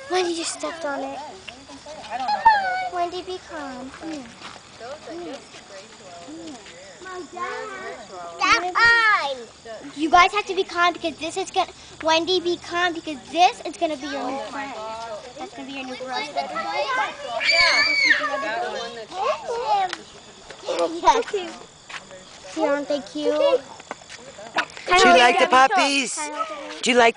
Wendy just stepped on it. Wendy, be calm. Come here. You guys have to be calm because this is gonna. Wendy, be calm because this is gonna be your new friend. That's gonna be your new girl. Yes. See, aren't they cute? Do you like the puppies? Do you like